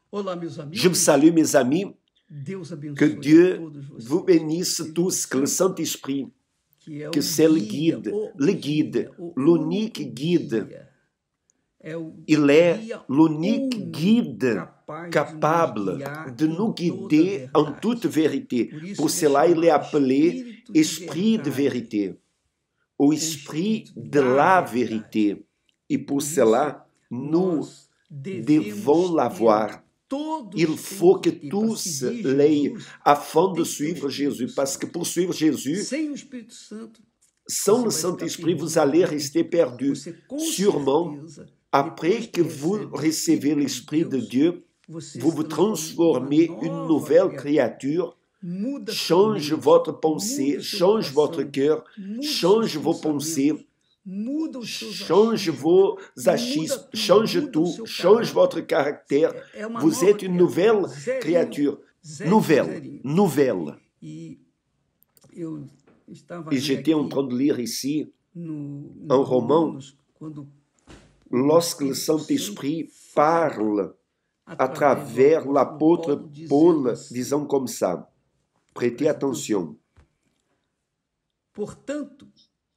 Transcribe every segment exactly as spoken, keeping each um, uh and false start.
Olá, meus Je vous amigos. salue, mes amis. Deus Que abençoe a Dieu todos vocês. vous bénisse tous, que le Saint-Esprit, Que é que o c'est le guia, guide, o le guide, guia, o l'unique único guide. guia. É o Il est guia l'unique único guide capaz capable de nos guiar de nous em toda guider en verdade. toute vérité. Por isso Pour ele é cela, il est chamado appelé Espírito de Esprit de verdade. vérité, ou Esprit Espírito de da la verdade. vérité. Et pour Por isso, cela, nous nós devemos devons ter l'avoir. todos Il faut que têm ter para tous seguir l'aient Jesus, afin de tem que ter o suivre Espírito Jésus. Parce que Santo. pour suivre Jésus, Sem o Espírito Santo, sans le você vai ficar Saint-Esprit, vous perdido. allez rester perdu. Você com Sûrement, certeza, après depois que que vous recebe o recevez Espírito de l'Esprit de Deus, Dieu, você vous se vous transforma transformez numa une nova nouvelle criatura. créature, Muda sua change mente, votre muda pensée, o seu change votre coração, cœur, muda os change seus vos pensées, pensamentos, muda os seus change achismos, vos muda achismes, tudo, change muda o tout, seu change caráter. votre caractère. É, é uma Vous nova êtes une nouvelle criatura, zerinho, créature, zerinho, nouvelle, zerinho. nouvelle. E eu estava Et lendo j'étais en aqui train de lire ici, no, no un roman, Romanos, quando lorsque le Espírito Saint-Esprit Santo parle à através do travers apóstolo l'apôtre Paulo dizendo Paul, assim, disant comme ça, prêtez presta attention. portanto,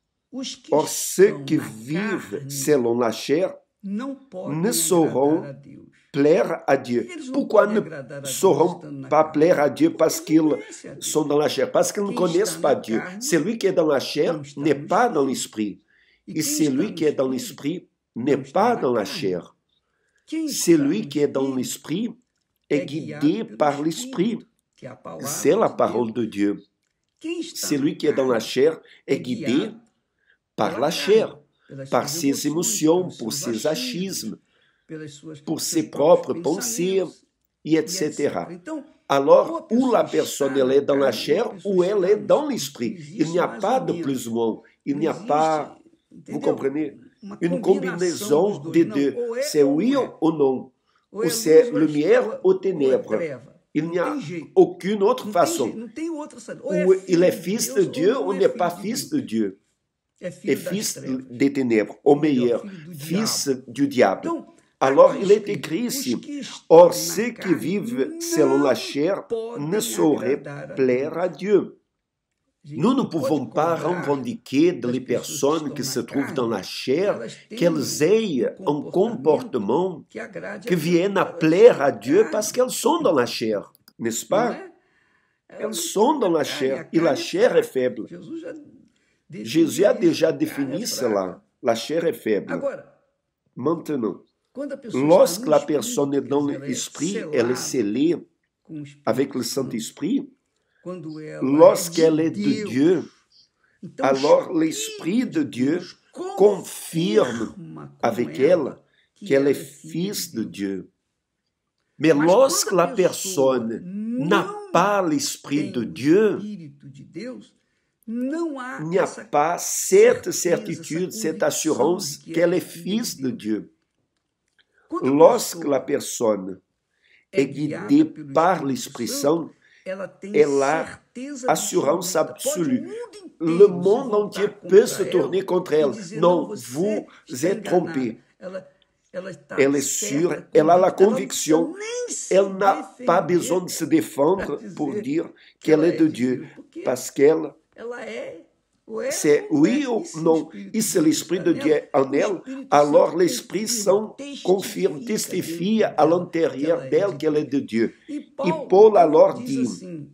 os que Or, ceux estão qui na vivent carne selon la chair não podem ne sauront agradar a Deus. plaire à Dieu. Eles não Pourquoi podem ne agradar a Deus sauront estando na pas carne? plaire à Dieu? Porque Parce não qu'ils conhecem a Deus. sont dans la chair, parce qu'ils ne Quem connaissent está pas na Dieu. carne Celui qui est dans la chair não está n'est no pas dans Espírito. l'esprit. E Et quem está celui no qui est dans Espírito l'esprit não n'est está pas na dans la carne. chair. Quem está Celui no qui est dans Espírito l'esprit est é guidé guiado pelo par l'esprit. Espírito, que é a palavra C'est la de parole Deus. de Dieu. Quem está Celui na qui est dans la carne chair é est guidé guiado par pela la chair, carne, pelas par suas ses emoções, émotions, pelos pour seus ses achismos, achismes, pelas suas, pour seus ses próprios propres pensées, pensamentos, et e et etcétera. cetera. Então, Alors, ou a ou la pessoa personne está elle na est dans la carne, ou a chair, pessoa ou elle está est no dans Espírito. l'esprit. Il Existe n'y a mais pas ou de menos. plus ou moins. Il Não n'y a existe, pas, vous entendeu? comprenez, Uma une combinação dos combinaison dois. des Não, deux. ou é C'est ou oui não é. ou non. Ou Ou é c'est luz ou é, lumière ou é, ou ou é ténèbres. treva. Il Não n'y a tem jeito. aucune autre Não tem, façon. jeito, não tem outra saída. Ou é Ou il filho est de fils Deus de ou Dieu não ou é n'est filho pas de fils Deus. de Dieu. É Et filho das fils trevas. des ténèbres, au Ou melhor, meilleur, filho do fils diabo. du diable. Então, Alors, está il est escrito, écrit os ici, que estão or na ceux qui carne vivent selon la não chair ne podem sauraient agradar a plaire Deus. à Dieu. A gente Nous ne não pode pouvons pas cobrar revendiquer de das les pessoas que personnes estão qui na se trouvent dans carne la que chair elas qu'elles tenham aient um un comportamento comportement que agrade a qui Deus. vienne à Elas plaire estão à na Dieu carne, parce qu'elles sont dans la chair, n'est-ce não pas? é? É Elles o sont limite dans da la carne. A chair et la carne é chair est fraca. faible. Jesus já Jésus a definiu isso. déjà A carne é défini fraca. cela. La chair est faible. Agora, Maintenant, quando a pessoa está lorsque no la Espírito, personne est quer dans dizer, ela é l'esprit, elle est selada scellée com o Espírito avec le Santo, Saint-Esprit. quando ela é Lorsqu'elle est de de Deus, Dieu, então o alors l'Esprit Espírito de de Dieu Deus confirme confirma com avec ela elle que qu'elle ela est é filha fils de de Deus. Dieu. Mais Mas lorsque quando la a pessoa personne n'a não pas l'Esprit tem de o Dieu, Espírito de Deus, não há il n'y a essa pas cette certeza, certitude, essa cette convicção assurance de que qu'elle ela é est filha fils de de Deus. Dieu. Quando a Lorsque la pessoa personne é est guiada guidée pelo par Espírito l'Esprit Santo, Saint, ela tem elle a certeza assurance absoluta. Pode o absolue. mundo Le inteiro se monde entier voltar peut contra se tourner ela contre e elle. dizer, não, Non, você vous está êtes enganada. trompé. Ela, ela está Elle est certa, sûre, elle a la convicta, ela não conviction, precisa nem se elle n'a pas defender besoin de se para défendre pour dizer dire que qu'elle ela est é de de Dieu, Deus, porque parce qu'elle, ela é, ou é c'est ou não é. oui ou E se o non. Espírito Et de si Deus l'Esprit está de Dieu nela, est en o elle, Espírito alors Santo l'Esprit Saint confirma, confirme, testifica testifie dentro à dela que l'intérieur ela é d'elle de qu'elle est Deus. de Dieu. E Et Paulo, Paul Paulo alors diz dit, assim,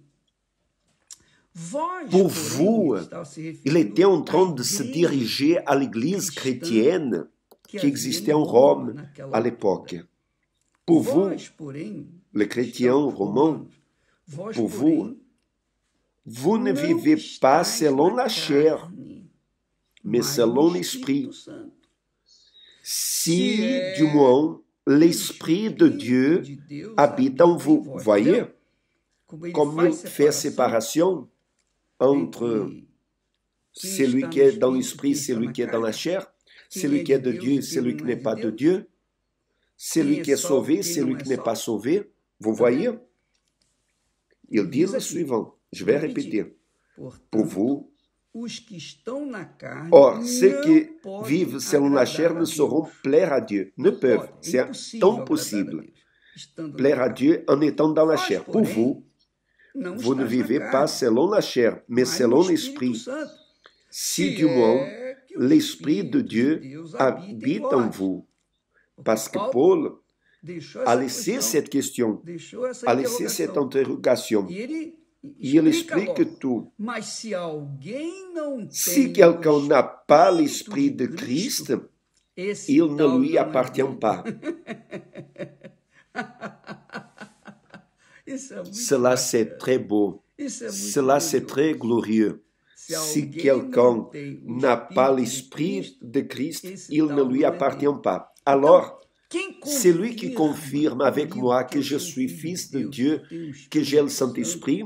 vós, pour porém, vous, ele estava se il referindo était en à train de se igreja diriger à l'église cristã chrétienne que qui havia existait em en Roma Rome naquela à altura. l'époque. Pour vous, Vós, porém, les chrétiens cristãos romains, romanos, vós, pour vous, porém, vous ne não vivez pas estáis selon na la chair, carne, mais mas selon no l'Esprit. Espírito Santo. Si, Se du é moins, o l'Esprit de Espírito Dieu de Deus habite en habita em vous. vós. Voyez, Entendeu? Como ele comme il faz fait separação séparation entre entre quem celui está qui no est dans Espírito e l'Esprit, quem está celui na qui est dans la carne, chair, quem celui é qui est de de Deus Dieu, e quem celui qui não é n'est de pas de Deus, Dieu, celui quem é qui est salvo, sauvé, quem celui não é qui n'est pas salvo. sauvé. Vous Tá voyez, vendo? il Ele dit diz le aqui, suivant, je vou vais repetir. répéter, pour Portanto, vous, os que estão na carne or, ceux qui não podem vivent selon la chair agradar a ne sauront Deus. plaire à Dieu, ne Não peuvent, podem, é c'est impossível agradar a impossible. Deus. estando plaire na à carne. Dieu en étant dans la Vós, chair. Pour porém, vous, não vous ne estáis na vivez carne, pas selon la chair, mais mas no selon Espírito l'Esprit. Santo, Si se du moins é que o l'Esprit de Espírito de Dieu Deus habita em habite en vós. vous. Porque Parce que Paulo Paul deixou a essa laissé questão, cette question, deixou essa a laissé cette interrogação. interrogation. E ele E ele explica explique logo. tout. Mas se alguém não Si tem quelqu'un o n'a pas Espírito l'Esprit de de Cristo, Christ, esse il ne tal lui não é appartient dele. pas. Isso é muito Cela, c'est bacana. très beau. Isso é muito Cela, c'est glorioso. très glorieux. Se Si alguém quelqu'un não tem o n'a pas Espírito de l'Esprit Cristo, de Christ, esse il ne tal lui não é appartient dele. pas. Então, Alors, quem c'est lui qui confirma confirme avec comigo moi que que eu je sou suis filho fils de de Deus, que Dieu, eu tenho o que j'ai le Espírito Santo, Saint-Esprit,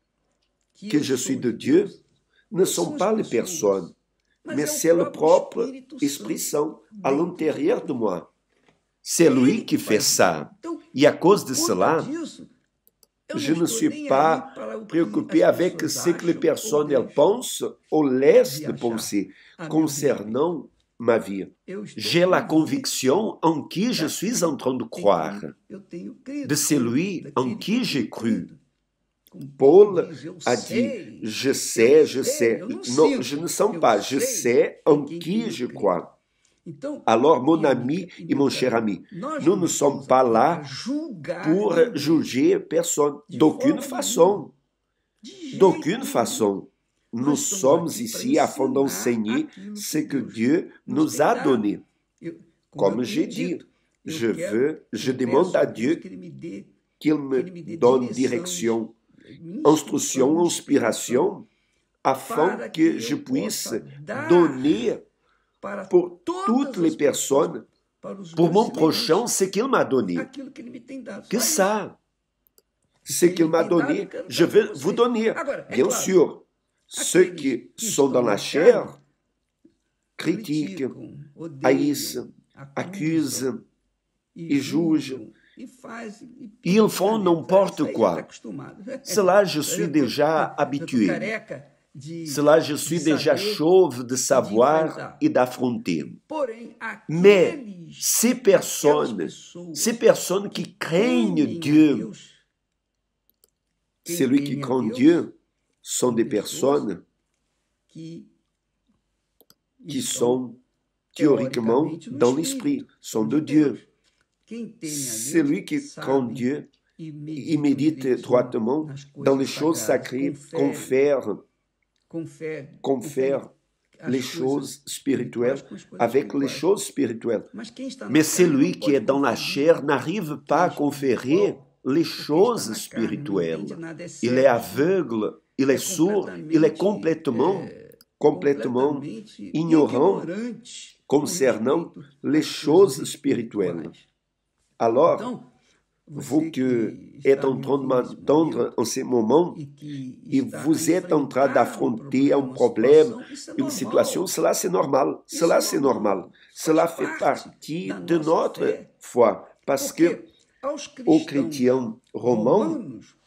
que que eu je sou suis de de Dieu, Deus, ne não sont são as pas les pessoas, personnes, mas mais é o c'est le próprio propre Espírito Esprit Santo Saint à dentro de l'intérieur de mim. moi. C'est É lui ele qui que fait faz isso. ça. Então, Et à cause por de conta cela, disso, eu je não ne estou suis nem pas aí para o que préoccupé as avec pessoas ce que les acham ou personnes elles deixam pensent ou laissent de de achar penser a meu respeito. concernant ma vie. Eu estou J'ai la convicto conviction en qui je suis en train de em croire, quem eu tenho crido, de celui daquele en que qui eu j'ai tenho cru. crido. Como Paulo Paul diz, eu a dit, sei, je eu sais, je sei, sais. eu não Non, sinto, je ne sens eu pas, je sei sais em en quem qui tenho je crido. crois. Então, Alors, mon minha ami amiga e et meu mon cher caro, ami, nós nous não ne sommes estamos pas aqui para là julgar pour ninguém, juger personne, de d'aucune forma façon. nenhuma, de jeito D'aucune nenhum. façon. Nous Nós estamos sommes aqui para ici afin ensinar d'enseigner aquilo ce que que Deus Dieu nos nous tem a dado. donné. Eu, como Comme eu j'ai tenho dit, dito, eu je quero, veux, je eu demande peço à a Deus Dieu que Ele me dê, qu'il que me Ele me dê donne direção, direction, instruction, inspiration, afin para que que je eu puisse possa dar donner para pour todas toutes as les pessoas, personnes, para os pour meus mon semelhantes, prochain, ce qu'il m'a donné. aquilo que Ele me tem dado. Que Só isso. ça, O ce que qu'il Ele m'a tem dado, eu donné, quero je dar para vais vous vocês. donner. Agora, é Bien claro, sûr, ceux aqueles qui que sont dans estão la na chair carne critiquent, criticam, haïssent, odeiam, accusent acusam et e jugent. julgam e fazem e Ils font picareta. n'importe Isso aí já quoi. está acostumado. Cela, je Eu suis tô- déjà eu tô habitué. careca de, Cela, je de suis déjà saber, chauve de savoir enfrentar. et d'affronter. porém Mais aqueles, ces aquelas personnes, pessoas ces personnes qui craignent temem a Dieu, Deus, quem celui qui teme a craint Deus, Dieu, sont são des pessoas personnes que qui estão sont théoriquement teoricamente no dans Espírito l'esprit, sont de de Dieu. Deus. Quem teme a Deus Celui qui craint sabe Dieu, e il medita médite direitinho droitement nas dans les coisas choses sagradas, sacrées, confere, confère, confere, confère as les coisas choses spirituelles com as coisas avec les espirituais. choses spirituelles. Mas quem está na Mais carne celui não qui pode est dans la conferir chair n'arrive pas à que é conférer espiritual, les porque está choses na carne, não spirituelles. entende nada, é Il est cego, aveugle, il é est sourd, il est complètement, é, complètement completamente ignorant ignorante concernant com respeito les às choses coisas spirituelles. espirituais. Alors, Então, vous você qui que êtes está en me train de ouvindo nesse m'entendre momento en ces moments, e que et está vous a êtes en train enfrentar um d'affronter un problema, uma problème, situação, isso é une situation, normal. cela c'est normal. Isso Cela é c'est normal. normal. Cela Faz fait parte partie da de nossa notre fé. foi. Parce que Porque aos aux cristãos chrétiens romans, romanos,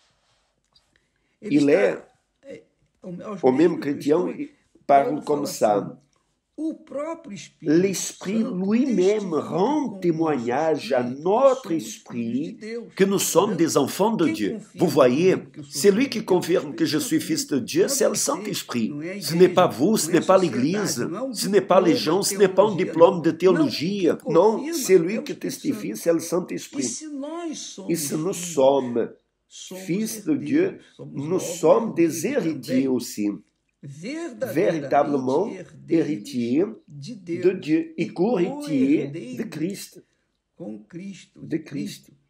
ele il est, está, é, aos aux mêmes mesmos chrétiens, cristãos, il parle Paulo comme fala ça. assim, o próprio Espírito L'Esprit Santo lui-même testifica rend com o témoignage à nosso espírito que notre somos filhos de esprit Deus. que nous Tá sommes vendo? des enfants de Quem Dieu. confirma Vous voyez, comigo que eu sou celui filho qui de Deus é o confirme que je Espírito suis Santo. fils de Dieu, Não é c'est le você, Saint-Esprit. não é a Ce n'est pas igreja, vous, ce não é n'est a pas sociedade, l'Église, não é um ce n'est pas les diploma gens, de ce n'est pas un teologia, diplôme não. de Não, théologie. quem Non, confirma c'est lui é o qui Espírito testifie, Santo. c'est le E Saint-Esprit. se nós somos Et si nous filhos, sommes somos fils de Dieu, herdeiros, somos nous logo sommes des herdeiros héritiers também, aussi, verdadeiramente véritablement herdeiros héritiers de de Deus Dieu e et co-héritiers de co-herdeiros Christ. com Cristo, de de Christ. Cristo.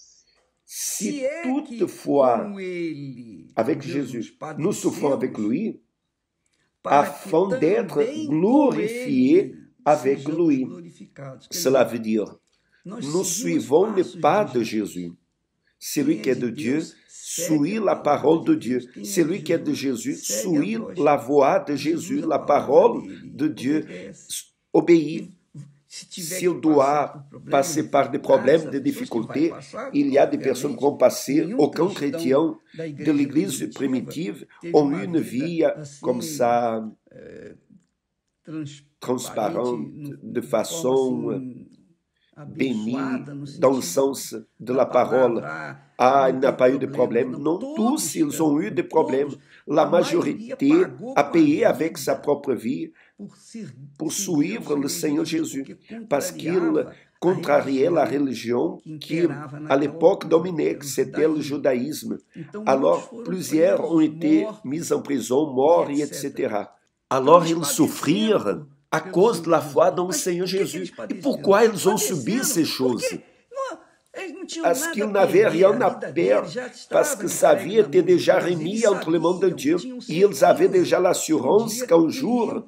Si Se é que toutefois, com Ele, avec com Jésus, Jesus, nous souffrons avec padecemos, lui, para afin que d'être também com glorifiés Ele avec sejamos lui. glorificados. Quer Cela dizer, veut dire, nós nous seguimos suivons les passos pas de de Jesus. Jésus. Celui Quem qui é est de de Dieu Deus segue suit a la palavra parole de de Dieu. Deus. Quem é de Celui qui est de Jesus Jésus segue a suit voz la voix de de Jésus, Jesus, a la palavra parole dele, de Dieu, obedece. obéit. E se tiver S'il que passar doit por problemas, passer par des dificuldades, problèmes, há des pessoas que vai difficultés, passar, il y a des personnes qui obviamente. vont passer. Nenhum Aucun cristão chrétien da de igreja l'Église primitiva primitive teve ont uma eu une vida vie comme assim ça, transparente, transparente, no- de de forma façon assim bénis dans le sens de la parole. Ah, il n'a pas eu de problème. Non, tous, ils ont eu des problèmes. La majorité a payé avec sa propre vie pour suivre le Seigneur Jésus, parce qu'il contrariait la religion qui, à l'époque, dominait, c'était le judaïsme. Alors, plusieurs ont été mis en prison, morts, et et cetera. Alors, ils souffrirent à cause de la foi dans le Seigneur Jésus. E pourquoi ils ont subi ces choses? Parce qu'ils n'avaient rien à perdre, parce que sa vie était déjà remise entre les mains de Dieu. Et ils avaient déjà l'assurance qu'un jour,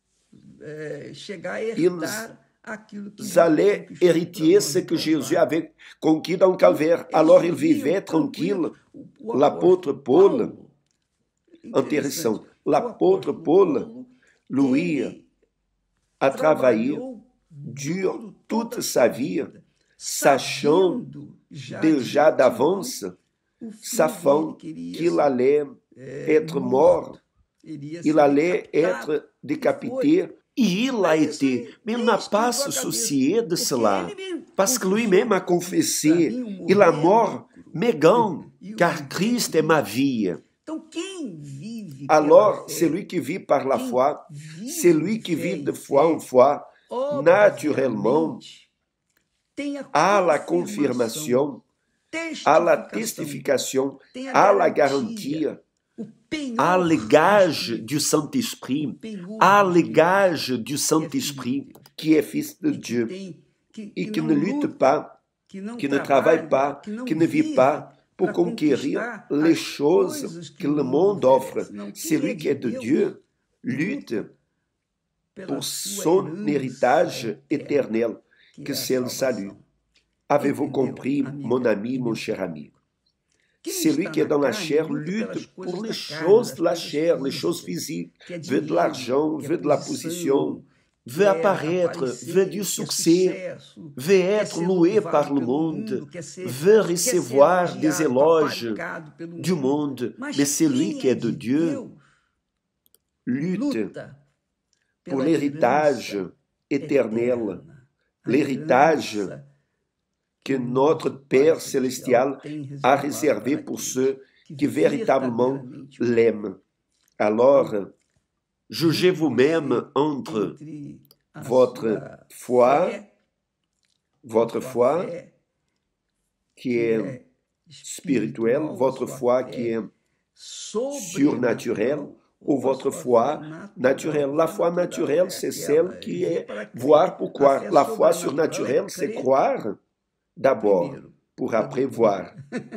ils allaient hériter ce que Jésus avait conquis dans le calvaire. Alors ils vivaient tranquilles. L'apôtre Paul, intéressant, l'apôtre Paul, lui, a travaillé dur toute sa vie, sachant déjà d'avance sa fin qu'il allait être mort, il allait être décapité. Et il a été, mais il n'a pas se soucié de cela, parce que lui-même a confessé, il a mort, mais gagne, car Christ est ma vie. Alors, celui qui vit par la foi, celui qui vit de foi en foi, naturellement, a la confirmation, a la testification, a la garantie, a le gage du Saint-Esprit, a le gage du Saint-Esprit qui est fils de Dieu et qui ne lutte pas, qui ne travaille pas, qui ne vit pas pour conquérir les choses que le monde offre. Celui qui est de Dieu lutte pour son héritage éternel, que c'est le salut. Avez-vous compris, mon ami, mon cher ami? Celui qui est dans la chair lutte pour les choses de la chair, les choses physiques, veut de l'argent, veut de la position, veut apparaître, veut du succès, veut être loué par le monde, veut recevoir des éloges du monde. Mais celui qui est de Dieu lutte pour l'héritage éternel, l'héritage que notre Père célestial a réservé pour ceux qui véritablement l'aiment. Alors, jugez vous-même entre votre foi, votre foi qui est spirituelle, votre foi qui est surnaturelle, ou votre foi naturelle. La foi naturelle, c'est celle qui est voir pour croire. La foi surnaturelle, c'est croire d'abord, pour après voir.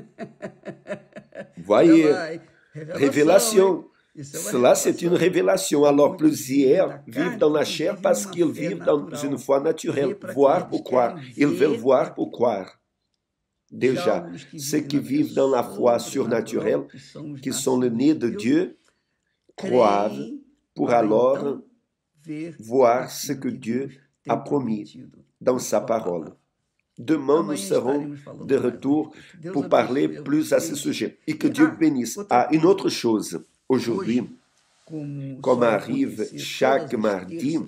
Voyez, révélation. Cela, c'est une révélation. Alors, plusieurs vivent dans la chair parce qu'ils vivent dans une foi naturelle. Voir pour croire. Ils veulent voir pour croire. Déjà, ceux qui vivent dans la foi surnaturelle, qui sont le nez de Dieu, croient pour alors voir ce que Dieu a promis dans sa parole. Demain, nous serons de retour pour parler plus à ce sujet. Et que Dieu bénisse. Ah, une autre chose. Aujourd'hui, comme arrive chaque mardi,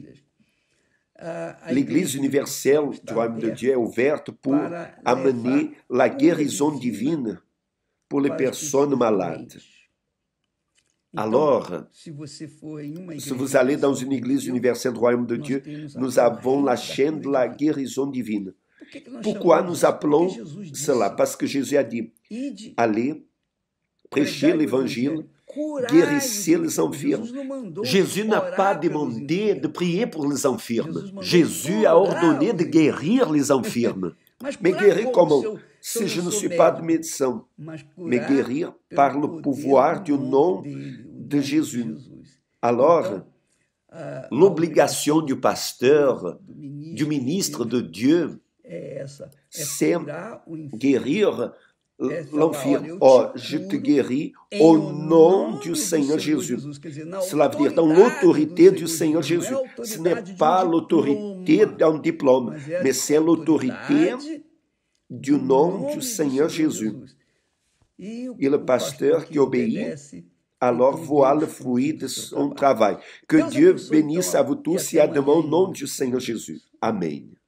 l'Église universelle du Royaume de Dieu est ouverte pour amener la guérison divine pour les personnes malades. Alors, si vous allez dans une Église universelle du Royaume de Dieu, nous avons la chaîne de la guérison divine. Pourquoi nous appelons cela? Parce que Jésus a dit, allez, prêchez l'Évangile, guérissez les infirmes. Jésus n'a pas demandé de prier pour les infirmes. Jésus a ordonné de guérir les infirmes. Mais guérir comment? Si je ne suis pas de médecin, mais guérir par le pouvoir du nom de Jésus. Alors, l'obligation du pasteur, du ministre de Dieu, c'est guérir l'enfirme. Oh, je te guéris au nom du Seigneur Jésus. Cela veut dire dans l'autorité du Seigneur Jésus. Ce n'est pas l'autorité d'un diplôme, mais c'est l'autorité du nom du Seigneur Jésus. Et le pasteur qui obéit, alors voit le fruit de son travail. Que Dieu bénisse à vous tous et à demain au nom du Seigneur Jésus. Amen.